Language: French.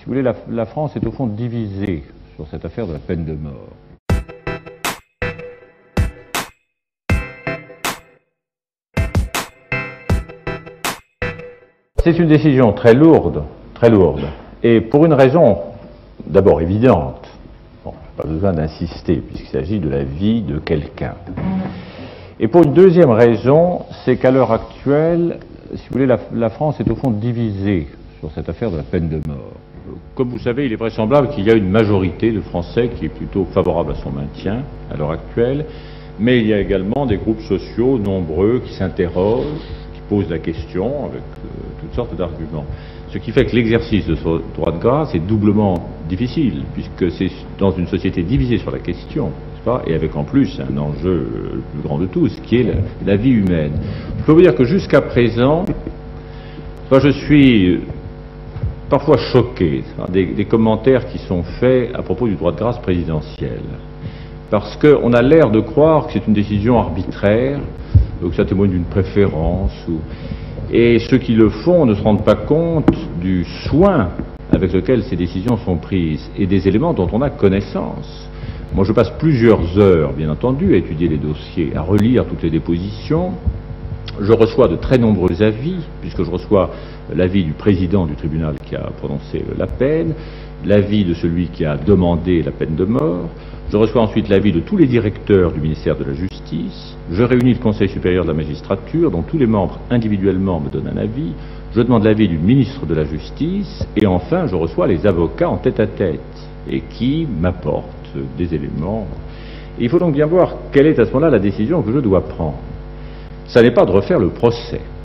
vous voulez, la France est au fond divisée sur cette affaire de la peine de mort. C'est une décision très lourde, et pour une raison d'abord évidente. Bon, pas besoin d'insister, puisqu'il s'agit de la vie de quelqu'un. Et pour une deuxième raison, c'est qu'à l'heure actuelle, si vous voulez, la France est au fond divisée sur cette affaire de la peine de mort. Comme vous savez, il est vraisemblable qu'il y a une majorité de Français qui est plutôt favorable à son maintien à l'heure actuelle, mais il y a également des groupes sociaux nombreux qui s'interrogent, qui posent la question avec toutes sortes d'arguments. Ce qui fait que l'exercice de ce droit de grâce est doublement difficile, puisque c'est dans une société divisée sur la question, n'est-ce pas, et avec en plus un enjeu le plus grand de tous, qui est la vie humaine. Je peux vous dire que jusqu'à présent, je suis parfois choqué des commentaires qui sont faits à propos du droit de grâce présidentiel. Parce qu'on a l'air de croire que c'est une décision arbitraire, que ça témoigne d'une préférence. Et ceux qui le font ne se rendent pas compte du soin avec lequel ces décisions sont prises et des éléments dont on a connaissance. Moi, je passe plusieurs heures, bien entendu, à étudier les dossiers, à relire toutes les dépositions. Je reçois de très nombreux avis, puisque je reçois l'avis du président du tribunal qui a prononcé la peine, l'avis de celui qui a demandé la peine de mort. Je reçois ensuite l'avis de tous les directeurs du ministère de la Justice. Je réunis le Conseil supérieur de la magistrature, dont tous les membres individuellement me donnent un avis. Je demande l'avis du ministre de la Justice. Et enfin, je reçois les avocats en tête-à-tête et qui m'apportent des éléments. Et il faut donc bien voir quelle est à ce moment-là la décision que je dois prendre. Ça n'est pas de refaire le procès.